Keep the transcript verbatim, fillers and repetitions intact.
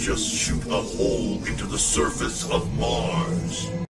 just shoot a hole into the surface of Mars.